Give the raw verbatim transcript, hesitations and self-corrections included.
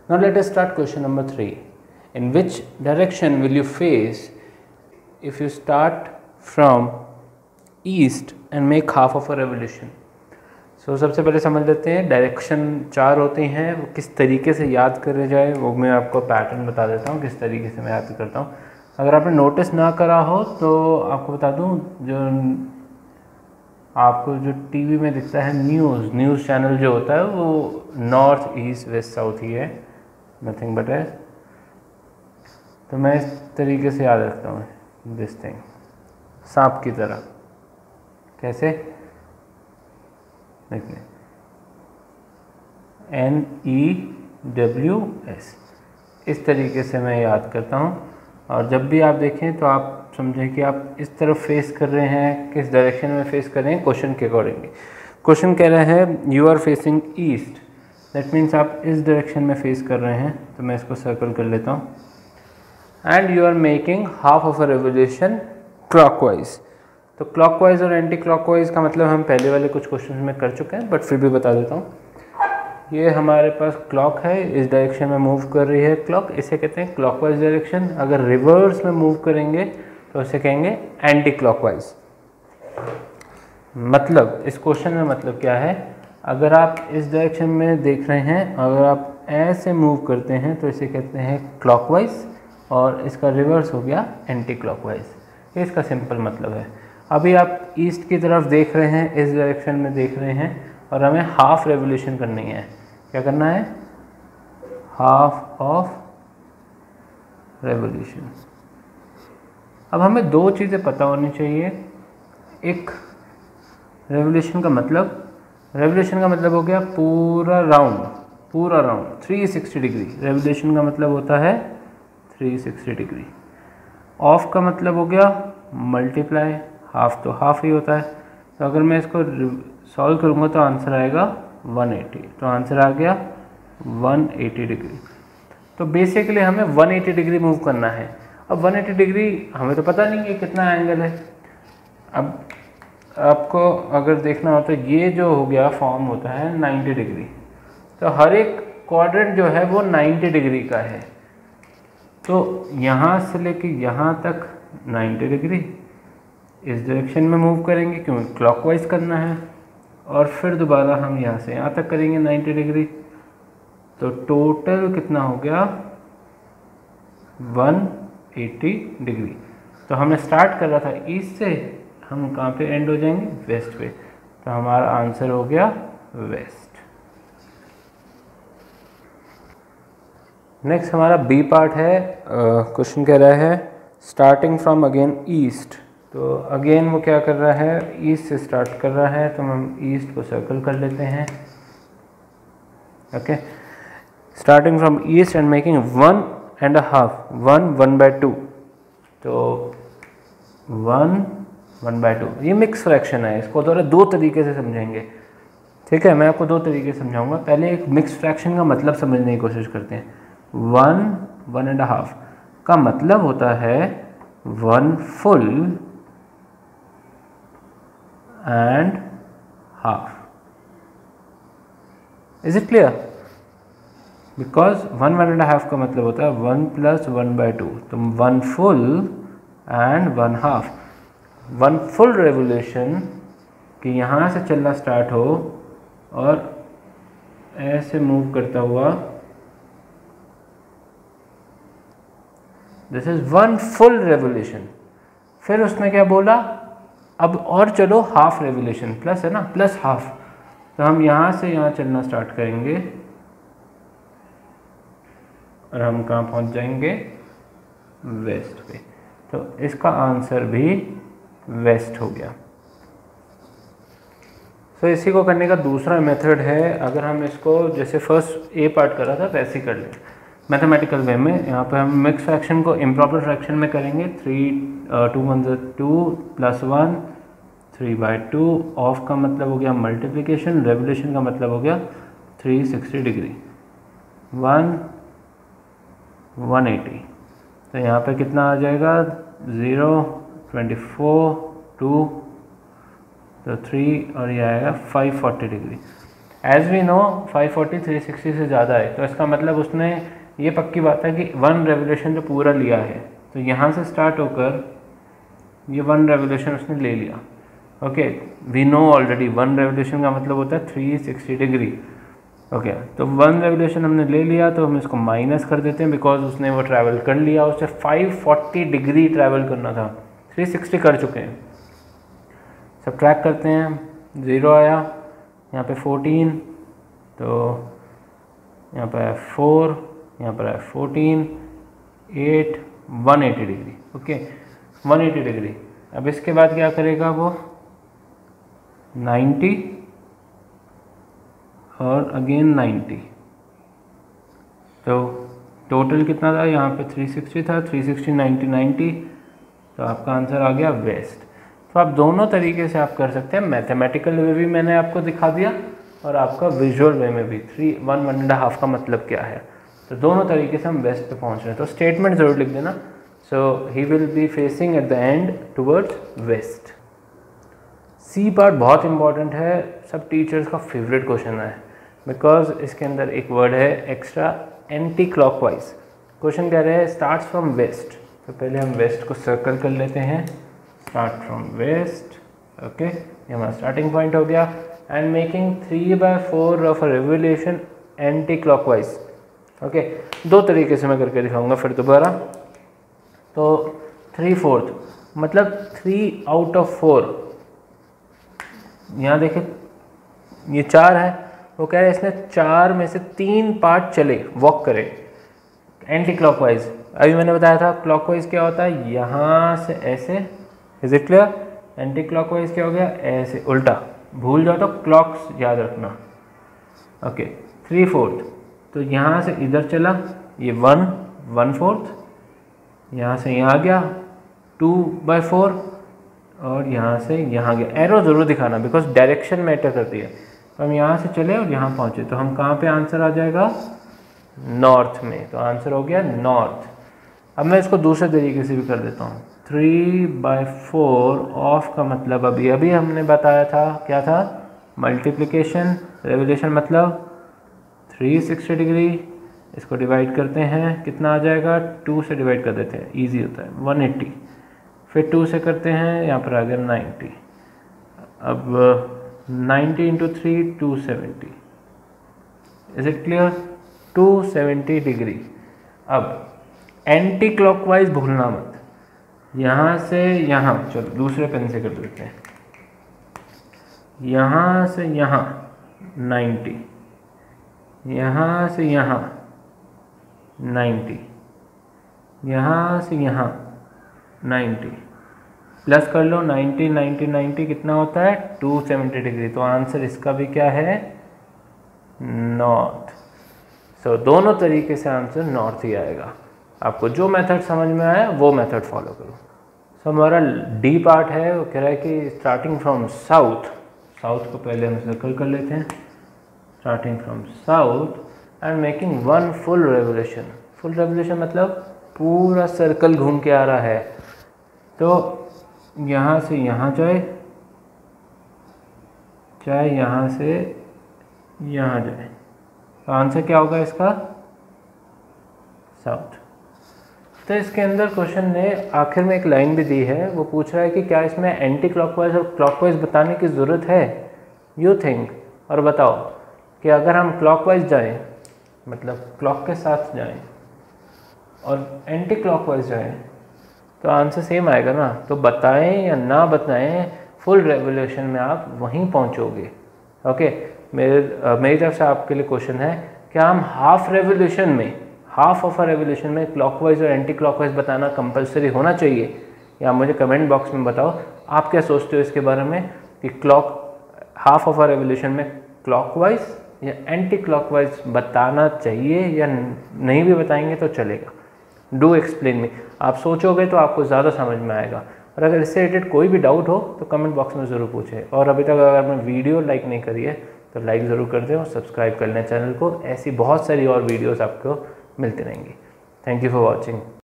Now let us start question number three. In which direction will you face if you start from east and make half of a revolution? So सबसे पहले समझ लेते हैं direction चार होती हैं, वो किस तरीके से याद करे जाए वो मैं आपको पैटर्न बता देता हूँ किस तरीके से मैं याद करता हूँ। अगर आपने नोटिस ना करा हो तो आपको बता दूँ, जो आपको जो टीवी में दिखता है न्यूज़ न्यूज़ चैनल जो होता है वो नॉर्थ ईस्ट वेस्ट साउथ ही है, नथिंग बट है। तो मैं इस तरीके से याद रखता हूँ दिस थिंग, सांप की तरह। कैसे देखिए, एन ई डब्ल्यू एस, इस तरीके से मैं याद करता हूँ। और जब भी आप देखें तो आप समझें कि आप इस तरफ फेस कर रहे हैं, किस डायरेक्शन में फेस कर रहे हैं क्वेश्चन के अकॉर्डिंगली। क्वेश्चन कह रहा है you are facing east, that means आप इस डायरेक्शन में फेस कर रहे हैं, तो मैं इसको सर्कल कर लेता हूँ। And you are making half of a revolution clockwise. तो क्लॉकवाइज और एंटी क्लॉकवाइज का मतलब हम पहले वाले कुछ क्वेश्चन में कर चुके हैं, बट फिर भी बता देता हूँ। ये हमारे पास क्लॉक है, इस डायरेक्शन में मूव कर रही है क्लॉक, इसे कहते हैं क्लॉकवाइज डायरेक्शन। अगर रिवर्स में मूव करेंगे तो इसे कहेंगे एंटी क्लॉकवाइज। मतलब इस क्वेश्चन में मतलब क्या है, अगर आप इस डायरेक्शन में देख रहे हैं, अगर आप ऐसे मूव करते हैं तो इसे कहते हैं क्लॉकवाइज, और इसका रिवर्स हो गया एंटी क्लॉकवाइज। ये इसका सिंपल मतलब है। अभी आप ईस्ट की तरफ देख रहे हैं, इस डायरेक्शन में देख रहे हैं, और हमें हाफ रेवोल्यूशन करनी है। क्या करना है? Half of revolution. अब हमें दो चीज़ें पता होनी चाहिए। एक, रेवोल्यूशन का मतलब, रेवोल्यूशन का मतलब हो गया पूरा राउंड, पूरा round three sixty degree. Revolution का मतलब होता है थ्री सिक्सटी डिग्री। ऑफ का मतलब हो गया मल्टीप्लाई, हाफ तो हाफ ही होता है। तो अगर मैं इसको सॉल्व करूँगा तो आंसर आएगा वन एटी। तो आंसर आ गया वन एटी डिग्री। तो बेसिकली हमें वन एटी डिग्री मूव करना है। अब वन एटी डिग्री हमें तो पता नहीं है कितना एंगल है। अब आपको अगर देखना हो तो ये जो हो गया फॉर्म होता है नाइन्टी डिग्री। तो हर एक क्वाड्रेंट जो है वो नाइन्टी डिग्री का है। तो यहाँ से लेके यहाँ तक नाइन्टी डिग्री, इस डायरेक्शन में मूव करेंगे क्योंकि क्लॉकवाइज करना है, और फिर दोबारा हम यहाँ से यहाँ तक करेंगे नाइन्टी डिग्री। तो टोटल कितना हो गया? One eighty degree. तो हमने स्टार्ट कर रहा था ईस्ट से, हम कहाँ पे एंड हो जाएंगे? वेस्ट पे। तो हमारा आंसर हो गया वेस्ट। नेक्स्ट हमारा बी पार्ट है। क्वेश्चन uh, कह रहा है स्टार्टिंग फ्रॉम अगेन ईस्ट। तो अगेन वो क्या कर रहा है? ईस्ट से स्टार्ट कर रहा है, तो हम ईस्ट को सर्कल कर लेते हैं। Okay, starting from east and making one and half, one one by two. तो वन वन बाय टू, ये मिक्स फ्रैक्शन है, इसको थोड़ा दो तरीके से समझेंगे। ठीक है, मैं आपको दो तरीके से समझाऊंगा। पहले एक मिक्स फ्रैक्शन का मतलब समझने की कोशिश करते हैं। वन वन एंड हाफ का मतलब होता है one full and half. Is it clear? Because one one and half का मतलब होता है one plus one by two. तो one full and one half. One full revolution कि यहाँ से चलना स्टार्ट हो और ऐसे मूव करता हुआ, this is one full revolution. फिर उसने क्या बोला? अब और चलो हाफ रेवोल्यूशन, प्लस है ना, प्लस हाफ। तो हम यहाँ से यहाँ चलना स्टार्ट करेंगे और हम कहाँ पहुँच जाएंगे? वेस्ट पे। तो इसका आंसर भी वेस्ट हो गया। तो इसी को करने का दूसरा मेथड है। अगर हम इसको जैसे फर्स्ट ए पार्ट कर रहा था वैसे ही कर लें मैथमेटिकल वे में। यहाँ पे हम मिक्स फ्रैक्शन को इम्प्रॉपर फ्रैक्शन में करेंगे। थ्री टू वन ज़ा two plus one, three by two. Of का मतलब हो गया मल्टीप्लिकेशन, रेवोल्यूशन का मतलब हो गया three sixty degree, one one eighty. तो यहाँ पे कितना आ जाएगा? ज़ीरो, ट्वेंटी फोर, टू, तो थ्री, और ये आएगा five forty degree. As we know five forty three sixty से ज़्यादा है, तो इसका मतलब उसने ये पक्की बात है कि वन रेवोल्यूशन जो पूरा लिया है, तो यहाँ से स्टार्ट होकर ये वन रेवोल्यूशन उसने ले लिया। Okay, we know already one revolution का मतलब होता है थ्री सिक्सटी डिग्री। ओके, तो वन रेवोल्यूशन हमने ले लिया, तो हम इसको माइनस कर देते हैं बिकॉज उसने वो ट्रैवल कर लिया, उसे फाइव फोर्टी डिग्री ट्रैवल करना था, थ्री सिक्सटी कर चुके हैं। सब्ट्रैक्ट करते हैं, ज़ीरो आया, यहाँ पे फोर्टीन, तो यहाँ पर है फोर, यहाँ पर है fourteen, eight, one eighty degree. Okay, one eighty degree. अब इसके बाद क्या करेगा वो, नाइन्टी और अगेन नाइन्टी, तो टोटल कितना था यहाँ पे थ्री सिक्सटी था, थ्री सिक्सटी, नाइन्टी, नाइन्टी, तो आपका आंसर आ गया वेस्ट। तो आप दोनों तरीके से आप कर सकते हैं, मैथमेटिकल वे भी मैंने आपको दिखा दिया और आपका विजुअल वे में भी, three one one and half का मतलब क्या है, तो दोनों तरीके से हम वेस्ट पे पहुँच रहे हैं। तो स्टेटमेंट ज़रूर लिख देना, so he will be facing at the end towards west. C part बहुत इंपॉर्टेंट है, सब टीचर्स का फेवरेट क्वेश्चन है, बिकॉज इसके अंदर एक वर्ड है एक्स्ट्रा, एंटी क्लॉकवाइज। क्वेश्चन कह रहे हैं स्टार्ट्स फ्रॉम वेस्ट, तो पहले हम वेस्ट को सर्कल कर लेते हैं, स्टार्ट फ्रॉम वेस्ट। ओके, ये हमारा स्टार्टिंग पॉइंट हो गया। And making three by four of a revolution anti clockwise. Okay, दो तरीके से मैं करके दिखाऊंगा फिर दोबारा। तो थ्री फोर्थ मतलब थ्री आउट ऑफ फोर, यहाँ देखिए ये चार है, वो कह रहे हैं इसने चार में से तीन पार्ट चले, वॉक करे एंटी क्लॉकवाइज। अभी मैंने बताया था क्लॉकवाइज क्या होता है, यहाँ से ऐसे, is it clear. Anti clockwise क्या हो गया, ऐसे उल्टा, भूल जाओ तो क्लॉक्स याद रखना। ओके, थ्री फोर्थ, तो यहाँ से इधर चला, ये वन, वन फोर्थ, यहाँ से यहाँ आ गया टू बाई फोर, और यहाँ से यहाँ गया। एरो ज़रूर दिखाना बिकॉज डायरेक्शन मैटर करती है। तो हम यहाँ से चले और यहाँ पहुँचे, तो हम कहाँ पे आंसर आ जाएगा, नॉर्थ में। तो आंसर हो गया नॉर्थ। अब मैं इसको दूसरे तरीके से भी कर देता हूँ। थ्री बाई फोर ऑफ का मतलब अभी अभी हमने बताया था क्या था, मल्टीप्लिकेशन। रेवोल्यूशन मतलब थ्री सिक्सटी डिग्री, इसको डिवाइड करते हैं, कितना आ जाएगा, टू से डिवाइड कर देते हैं, इजी होता है, वन एट्टी। फिर टू से करते हैं, यहाँ पर आ गया नाइन्टी। अब ninety into three, two seventy. Is it clear, two seventy degree. अब एंटी क्लॉकवाइज भूलना मत, यहाँ से यहाँ, चलो दूसरे पेन से कर देते हैं, यहाँ से यहाँ नाइन्टी, यहाँ से यहाँ नाइन्टी, यहाँ से यहाँ नाइन्टी, प्लस कर लो नाइन्टी, नाइन्टी, नाइन्टी कितना होता है, टू सेवेंटी डिग्री। तो आंसर इसका भी क्या है, नॉर्थ। सो so, दोनों तरीके से आंसर नॉर्थ ही आएगा। आपको जो मेथड समझ में आया वो मेथड फॉलो करो। सो so, हमारा डी पार्ट है, वो कह रहा है कि स्टार्टिंग फ्रॉम साउथ, साउथ को पहले हम सर्कल कर लेते हैं, starting from south and making one full revolution. Full revolution मतलब पूरा सर्कल घूम के आ रहा है। तो यहाँ से यहाँ जाए, चाहे यहाँ से यहाँ जाए, तो आंसर क्या होगा इसका, साउथ। तो इसके अंदर क्वेश्चन ने आखिर में एक लाइन भी दी है, वो पूछ रहा है कि क्या इसमें एंटी क्लॉकवाइज और क्लॉकवाइज बताने की ज़रूरत है, यू थिंक, और बताओ कि अगर हम क्लॉकवाइज जाएं, मतलब क्लॉक के साथ जाएं, और एंटी क्लॉकवाइज जाएं, तो आंसर सेम आएगा ना। तो बताएं या ना बताएं, फुल रेवोल्यूशन में आप वहीं पहुंचोगे। ओके, मेरे uh, मेरी तरफ से आपके लिए क्वेश्चन है, क्या हम हाफ रेवोल्यूशन में, हाफ ऑफ अ रेवोल्यूशन में क्लॉकवाइज और एंटी क्लॉकवाइज बताना कंपलसरी होना चाहिए, या मुझे कमेंट बॉक्स में बताओ आप क्या सोचते हो इसके बारे में, कि clock half of a revolution में क्लॉकवाइज या एंटी क्लॉकवाइज बताना चाहिए, या नहीं भी बताएंगे तो चलेगा। डू एक्सप्लेन मी, आप सोचोगे तो आपको ज़्यादा समझ में आएगा। और अगर इससे रिलेटेड कोई भी डाउट हो तो कमेंट बॉक्स में ज़रूर पूछें। और अभी तक अगर आपने वीडियो लाइक नहीं करी है तो लाइक ज़रूर कर दें और सब्सक्राइब कर लें चैनल को। ऐसी बहुत सारी और वीडियोस आपको मिलती रहेंगी। Thank you for watching.